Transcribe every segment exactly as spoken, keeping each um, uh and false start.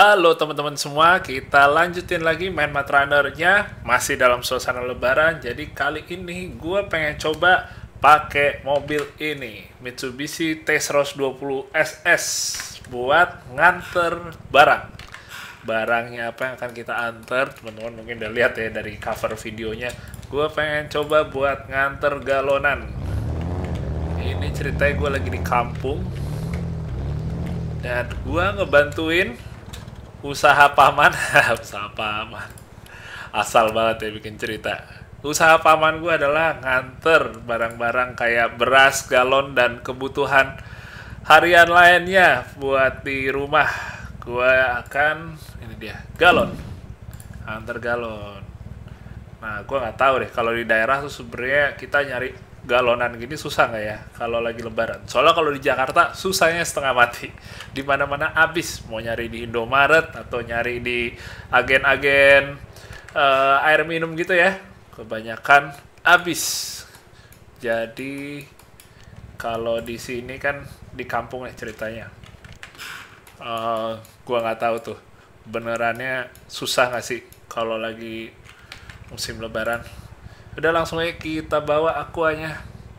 Halo teman-teman semua, kita lanjutin lagi main Mad Runner-nya. Masih dalam suasana lebaran. Jadi kali ini gue pengen coba pakai mobil ini, Mitsubishi T-Cross dua puluh S S, buat nganter barang. Barangnya apa yang akan kita antar, teman-teman mungkin udah lihat ya dari cover videonya. Gue pengen coba buat nganter galonan. Ini ceritanya gue lagi di kampung dan gue ngebantuin usaha paman. Usaha paman, asal banget ya bikin cerita. Usaha paman gue adalah nganter barang-barang kayak beras, galon, dan kebutuhan harian lainnya buat di rumah. Gue akan, ini dia, galon, nganter galon. Nah, gue nggak tahu deh kalau di daerah tuh sebenarnya kita nyari galonan gini susah nggak ya kalau lagi lebaran. Soalnya kalau di Jakarta susahnya setengah mati. Di mana-mana habis. Mau nyari di Indomaret atau nyari di agen-agen uh, air minum gitu ya. Kebanyakan habis. Jadi kalau di sini kan di kampung nih ceritanya. Uh, gua nggak tahu tuh benerannya susah nggak sih kalau lagi musim lebaran. Udah langsung aja kita bawa aquanya.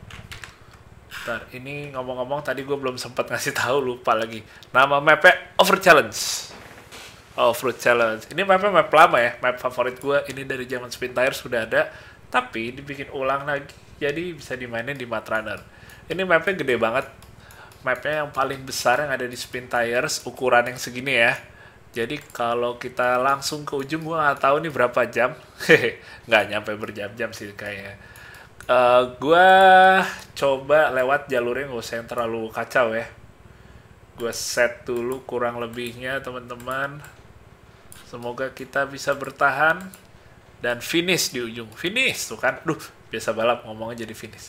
Bentar, ini ngomong-ngomong tadi gue belum sempat ngasih tahu, lupa lagi. Nama mapnya Over Challenge. Off-road Challenge. Ini mapnya map lama ya, map favorit gue. Ini dari zaman Spin Tires sudah ada, tapi dibikin ulang lagi. Jadi bisa dimainin di Mad Runner. Ini mapnya gede banget. Mapnya yang paling besar yang ada di Spin Tires, ukuran yang segini ya. Jadi kalau kita langsung ke ujung, gue nggak tahu nih berapa jam. Hehe, nggak nyampe berjam-jam sih kayaknya. Uh, gue coba lewat jalurnya nggak usah yang terlalu kacau ya. Gue set dulu kurang lebihnya teman-teman. Semoga kita bisa bertahan dan finish di ujung. Finish tuh kan, duh biasa balap ngomongnya jadi finish.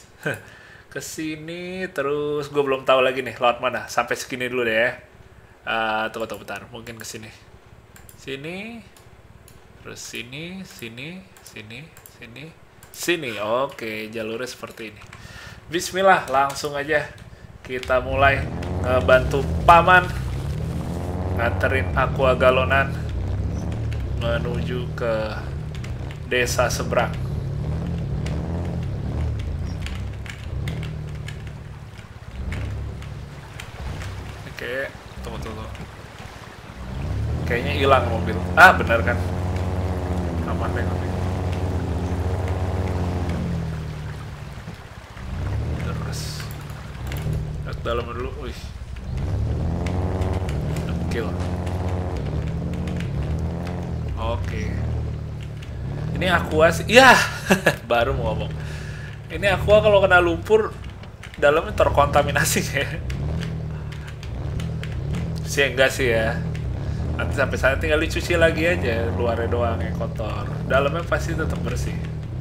Kesini terus gue belum tahu lagi nih lewat mana. Sampai segini dulu deh ya. Uh, tunggu tunggu bentar, mungkin ke sini, sini, terus sini, sini, sini, sini, sini. Oke, jalurnya seperti ini. Bismillah, langsung aja kita mulai ngebantu paman nganterin aqua galonan menuju ke desa seberang. Oke. Tunggu, tunggu. Kayaknya hilang mobil. Ah, benar kan? Aman deh mobil. Terus lihat dalam dulu. Wih. Kill. Oke. Ini aqua sih. Ya, baru mau ngomong. Ini aqua kalau kena lumpur dalamnya terkontaminasi ya. Sih enggak sih ya, nanti sampai sana tinggal dicuci lagi aja, luarnya doang yang kotor, dalamnya pasti tetap bersih.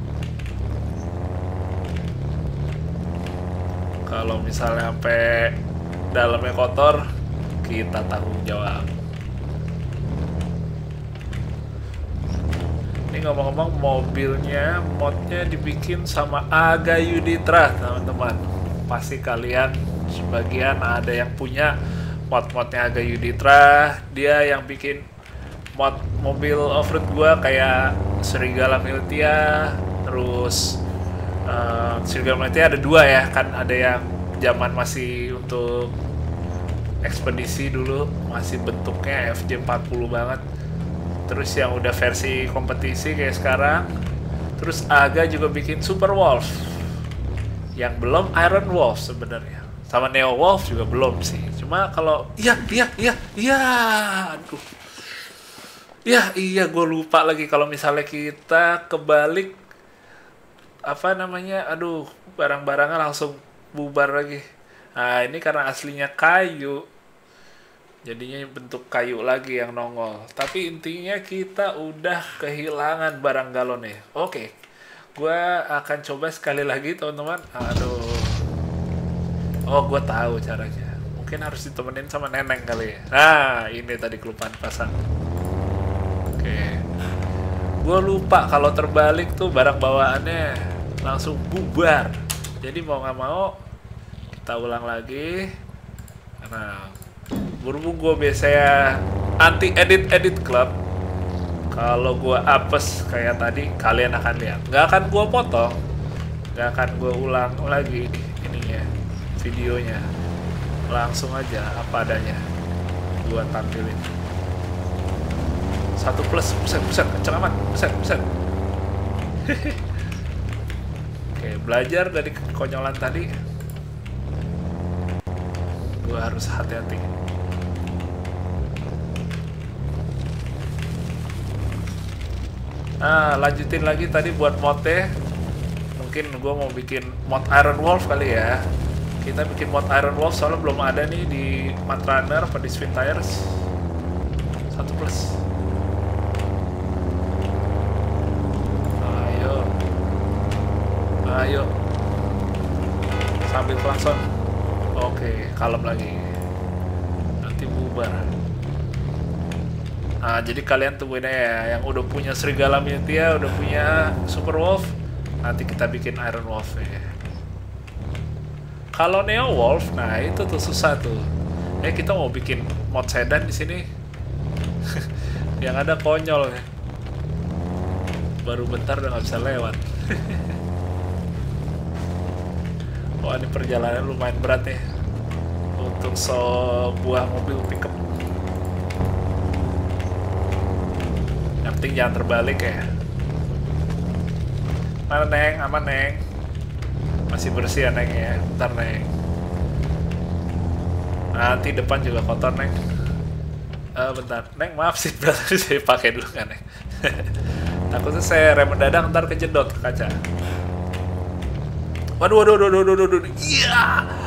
Kalau misalnya sampai dalamnya kotor, kita tanggung jawab. Ini ngomong-ngomong, mobilnya modnya dibikin sama Aga Yudhitra teman-teman. Pasti kalian sebagian ada yang punya mod-modnya Aga Yudhitra. Dia yang bikin mod mobil off-road gua kayak Serigala Miltia. Terus uh, Serigala Miltia ada dua ya, kan ada yang zaman masih untuk ekspedisi dulu, masih bentuknya F J empat puluh banget. Terus yang udah versi kompetisi kayak sekarang. Terus Aga juga bikin Super Wolf yang belum Iron Wolf sebenarnya. Sama Neo Wolf juga belum sih. Cuma kalau iya iya iya iya aduh. Iya iya gue lupa lagi kalau misalnya kita kebalik apa namanya? Aduh, barang-barangnya langsung bubar lagi. Nah, ini karena aslinya kayu. Jadinya bentuk kayu lagi yang nongol. Tapi intinya kita udah kehilangan barang galonnya. Oke. Gue akan coba sekali lagi, teman-teman. Aduh. Oh, gue tahu caranya. Mungkin harus ditemenin sama neneng kali ya. Nah, ini tadi kelupaan pasang. Oke. Gue lupa kalau terbalik tuh barang bawaannya langsung bubar. Jadi mau nggak mau kita ulang lagi. Nah, berhubung gue biasanya anti edit edit club. Kalau gua apes kayak tadi, kalian akan lihat. Nggak akan gua potong, nggak akan gua ulang lagi ininya, videonya. Langsung aja apa adanya gua tampilin. Satu plus, buset, buset, kenceng amat, buset, buset. Oke, belajar dari kekonyolan tadi. Gua harus hati-hati. Nah, lanjutin lagi tadi buat modnya. Mungkin gue mau bikin mod Iron Wolf kali ya. Kita bikin mod Iron Wolf soalnya belum ada nih di Mud Runner atau di Spin Tires. Satu plus. Ayo. Ayo. Sambil klakson. Oke, kalem lagi. Nanti bubar. Nah, jadi kalian tungguin ya, yang udah punya Serigala Militia, udah punya Super Wolf, nanti kita bikin Iron Wolf ya. Kalau Neo Wolf, nah itu tuh susah tuh. Eh kita mau bikin mod sedan di sini, yang ada konyol ya. Baru bentar udah nggak bisa lewat. Wah ini perjalanan lumayan berat ya untuk sebuah mobil pickup. Jangan terbalik ya. Mana Neng? Aman Neng? Masih bersih ya Neng ya? Bentar Neng. Nanti depan juga kotor Neng. Uh, bentar Neng, maaf sih berarti saya pakai dulu kan Neng. Takutnya saya rem mendadak ntar kejedot ke kaca. Waduh waduh waduh waduh waduh waduh. Iya.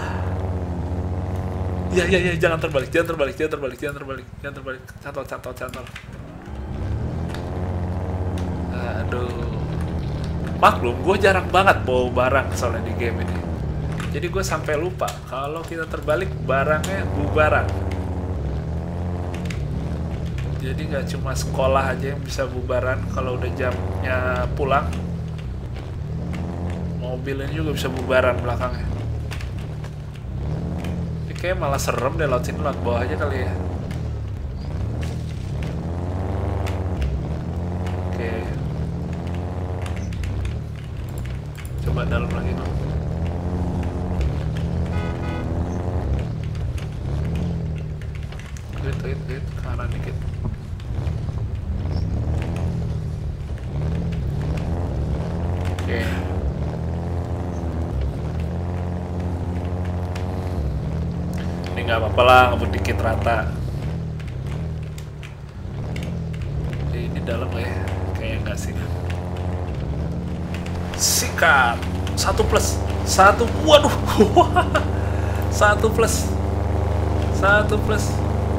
Iya iya iya, jangan terbalik, jangan terbalik, jangan terbalik, jangan terbalik, jangan terbalik. Cantol cantol cantol. Aduh, maklum gue jarang banget bawa barang soalnya di game ini. Jadi gue sampai lupa kalau kita terbalik barangnya bubaran. Jadi nggak cuma sekolah aja yang bisa bubaran kalau udah jamnya pulang. Mobilnya juga bisa bubaran belakangnya. Ini kayak malah serem deh, laut sini laut bawah aja kali ya. Coba dalam lagi dong. Wait, wait, wait, kanan dikit. Oke. Ini nggak apa-apa lah, ngebut dikit rata. Oke, ini dalam ya? Kayaknya nggak sih. Sikat. Satu plus. Satu. Waduh. Satu plus. Satu plus.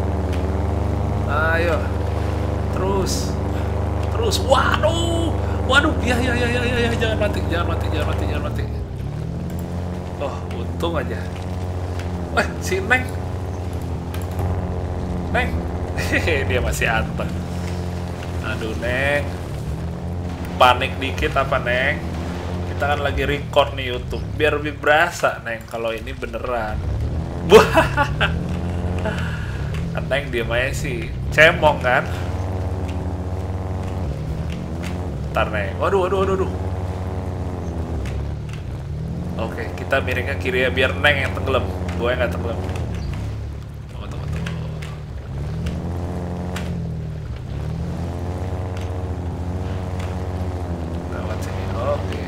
Ayo. Terus. Terus. Waduh. Waduh. Ya ya ya ya ya, ya. Jangan mati. Jangan mati. Jangan mati. Jangan mati. Oh, untung aja. Eh, si Neng. Neng. Hehe, dia masih anteng. Aduh, Neng. Panik dikit apa, Neng? Kita kan lagi record nih YouTube, biar lebih berasa Neng kalau ini beneran. Wah, Neng dia aja sih, cemong kan? Ntar Neng, waduh waduh waduh waduh. Oke, kita miringnya kiri ya biar Neng yang tenggelam, gue yang nggak tenggelam. Tunggu tunggu tunggu. Lewat sini, oke.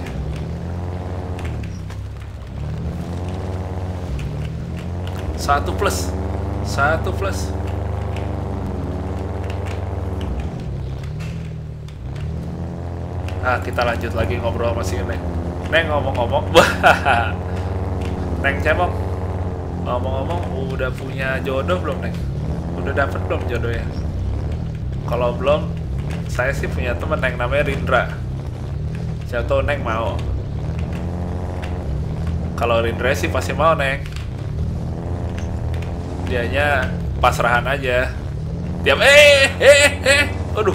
Satu plus, satu plus. Ah, kita lanjut lagi ngobrol sama si Neng. Neng ngomong-ngomong, Neng cemong, ngomong-ngomong, udah punya jodoh belum Neng? Udah dapet belum jodohnya? Kalau belum, saya sih punya temen Neng namanya Rindra. Siapa tahu Neng mau. Kalau Rindra sih pasti mau Neng. Dianya pasrahan aja. Tiap eh eh eh, aduh.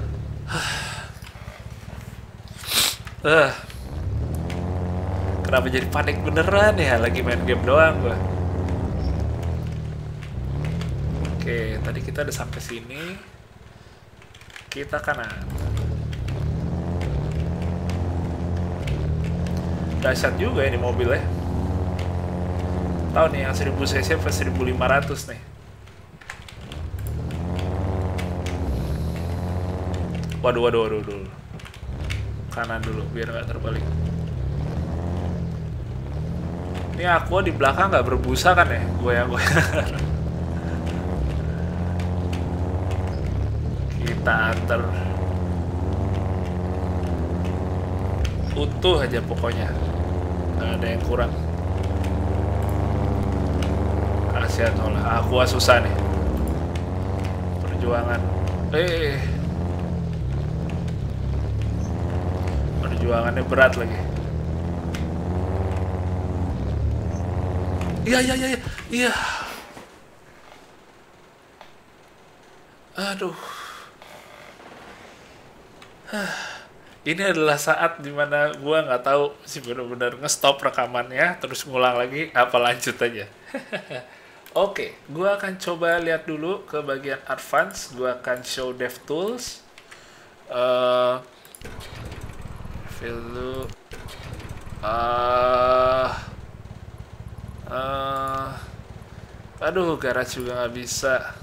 Uh, kenapa jadi panik beneran ya? Lagi main game doang gua. Oke, tadi kita udah sampai sini. Kita kanan. Dahsyat juga ini mobil ya. Tahu nih yang seribu cc apa seribu lima ratus nih. Waduh, waduh, waduh, waduh. Kanan dulu biar nggak terbalik. Ini aku di belakang nggak berbusa kan ya? Gue yang gue. Kita antar. Utuh aja pokoknya. Nggak ada yang kurang. Kasihan olah. Aku susah nih. Perjuangan. Eh. Perjuangannya berat lagi. Iya, iya, iya, iya. Aduh. Ini adalah saat dimana gua nggak tahu sih benar-benar nge-stop rekamannya, terus ngulang lagi, apa lanjut aja. Oke, gua akan coba lihat dulu ke bagian advance. Gua akan show DevTools. Uh, Dulu. Uh, uh, aduh, garage juga nggak bisa.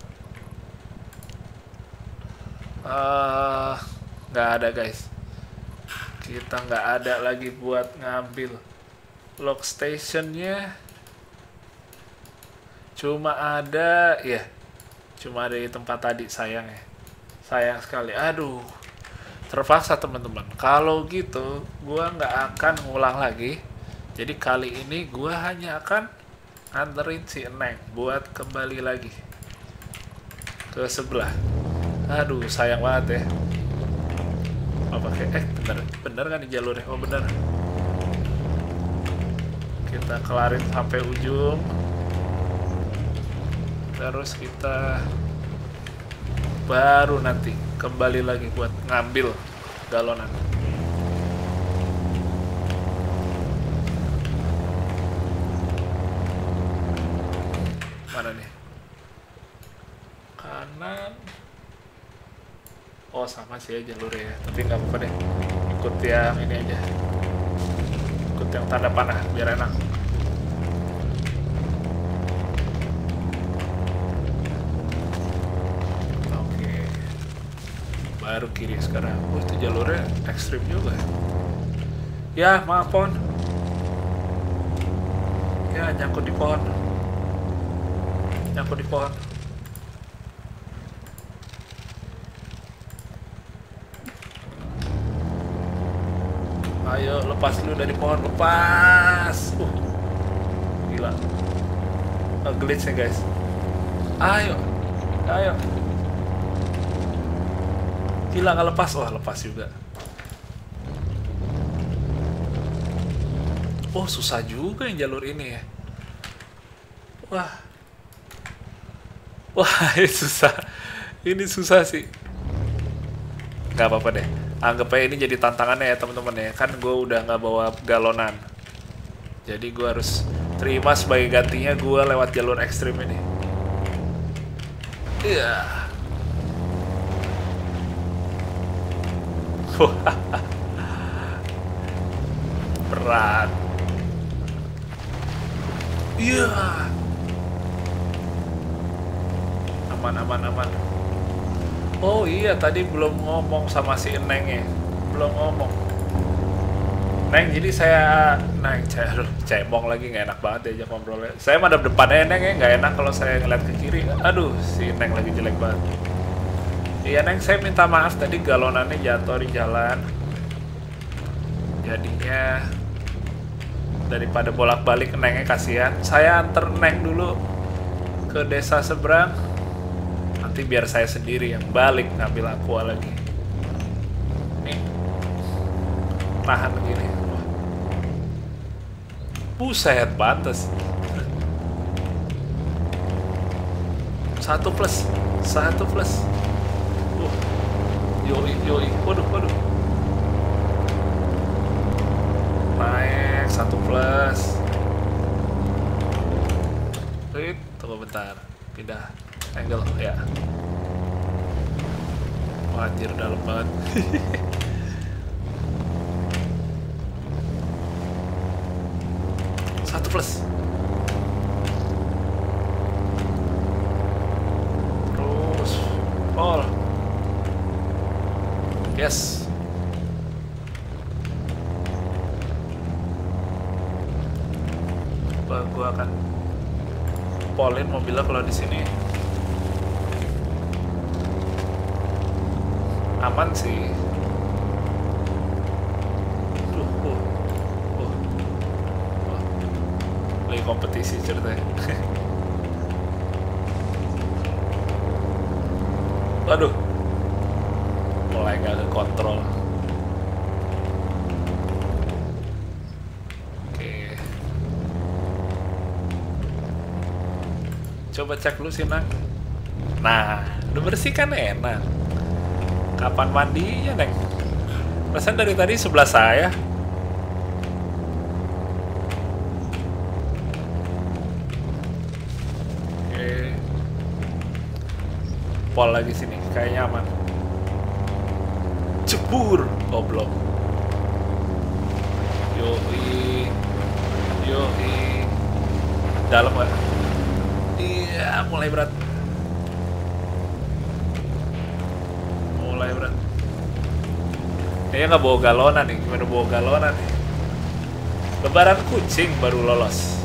Uh, nggak ada guys. Kita nggak ada lagi buat ngambil log stationnya. Cuma ada, ya, cuma ada di tempat tadi, sayang ya. Sayang sekali. Aduh. Terpaksa teman-teman. Kalau gitu, gua nggak akan ngulang lagi. Jadi kali ini gua hanya akan nganterin si Neng buat kembali lagi ke sebelah. Aduh, sayang banget ya. Oh, pakai eh bener bener kan di jalurnya? Oh bener. Kita kelarin sampai ujung. Terus kita baru nanti kembali lagi buat ngambil galonan. Mana nih? Kanan. Oh sama sih ya jalurnya ya, tapi nggak apa-apa deh. Ikut yang ini aja. Ikut yang tanda panah biar enak. Baru kiri sekarang. Oh, itu jalurnya ekstrim juga ya. Ya, maaf pohon. Ya, nyangkut di pohon. Nyangkut di pohon. Ayo, lepas dulu dari pohon. Lepas. Uh. Gila. Oh, glitch ya, guys. Ayo. Ayo. Gila, nggak lepas. Wah, lepas juga. Oh, susah juga yang jalur ini ya. Wah. Wah, ini susah. Ini susah sih. Nggak apa-apa deh. Anggap aja ini jadi tantangannya ya teman-teman ya. Kan gue udah nggak bawa galonan. Jadi gue harus terima sebagai gantinya gue lewat jalur ekstrim ini. Iya. Yeah. Berat. Iya. Aman, aman, aman. Oh iya, tadi belum ngomong sama si Neng ya. Belum ngomong. Neng, jadi saya Neng, aduh, cebong lagi, nggak enak banget diajak ngobrolnya. Saya madep depannya Neng ya, nggak enak kalau saya ngeliat ke kiri. Aduh, si Neng lagi jelek banget. Iya Neng, saya minta maaf tadi galonannya jatuh di jalan. Jadinya daripada bolak-balik Nengnya kasihan, saya anter Neng dulu ke desa seberang. Nanti biar saya sendiri yang balik ngambil aqua lagi. Nih, nahan begini. Buset, batas. Satu plus, satu plus. Yoi, yoi, waduh, waduh. Naik, satu plus. Wait, tunggu bentar. Pindah. Angle, ya. Wah, anjir, dalam banget. Satu plus. Terus, all. Yes. Gua, gua akan polin mobilnya kalau di sini. Aman sih. Uh, uh, uh, uh. Lagi kompetisi ceritanya. Waduh, mulai nggak ke kontrol. Oke, coba cek dulu sih, Nang. Nah, udah bersih kan, enak. Kapan mandinya, Neng? Perasaan dari tadi sebelah saya. Oke. Pol lagi sini, kayaknya aman. Jebur! Oh, belum. Yoi. Yoi. Dalam gak? Iya, mulai berat. Mulai berat. Kayaknya nggak bawa galonan nih. Gimana bawa galonan nih? Lebaran kucing baru lolos.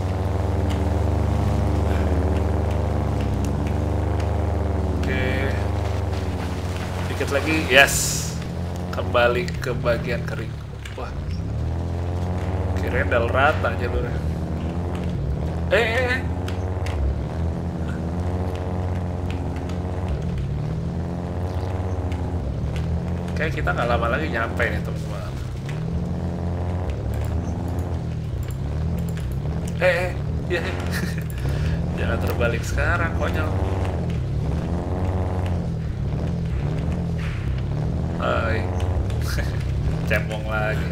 Oke. Dikit lagi. Yes. Kembali ke bagian kering. Wah. Kirain dal rata jalurnya. Eh, eh, eh. Kayak kita nggak lama lagi nyampe nih, teman-teman. Eh, eh, ya, jangan terbalik sekarang, konyol. Hai, cemong lagi.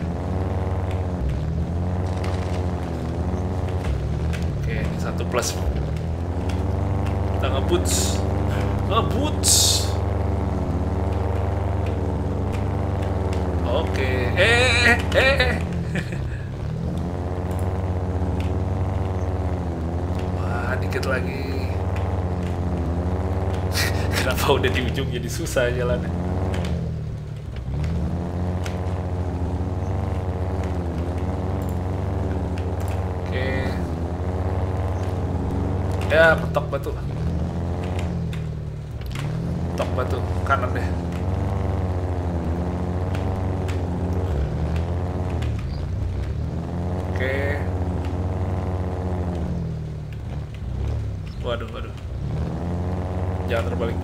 Oke, ini satu plus. Kita ngeboots, ngeboots. Oke, eh, eh, eh. Wah, dikit lagi. Kenapa udah di ujung jadi susah jalannya? Oke. Ya, mentok batu. Mentok batu, kanan deh. Oke. Waduh, waduh. Jangan terbalik.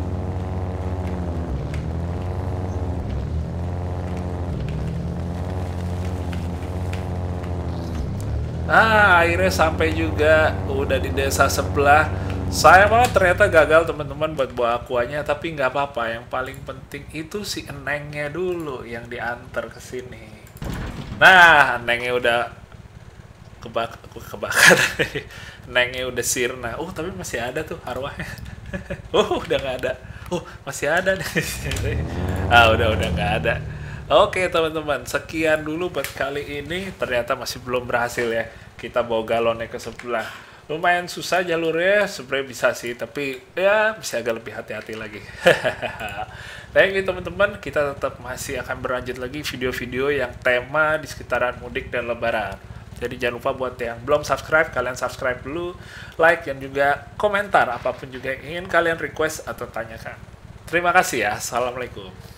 Ah, akhirnya sampai juga. Udah di desa sebelah. Saya malah ternyata gagal, teman-teman, buat bawa akuanya. Tapi nggak apa-apa. Yang paling penting itu si Enengnya dulu yang diantar ke sini. Nah, Enengnya udah kebak kebakar. Nengnya udah sirna. Oh, tapi masih ada tuh arwahnya. Oh, udah nggak ada. Oh, masih ada nih. Ah, udah udah nggak ada. Oke, teman-teman, sekian dulu buat kali ini. Ternyata masih belum berhasil ya. Kita bawa galonnya ke sebelah. Lumayan susah jalurnya, sebenarnya bisa sih, tapi ya bisa agak lebih hati-hati lagi. Thank you, teman-teman. Kita tetap masih akan berlanjut lagi video-video yang tema di sekitaran mudik dan lebaran. Jadi jangan lupa buat yang belum subscribe, kalian subscribe dulu, like, dan juga komentar apapun juga yang ingin kalian request atau tanyakan. Terima kasih ya. Assalamualaikum.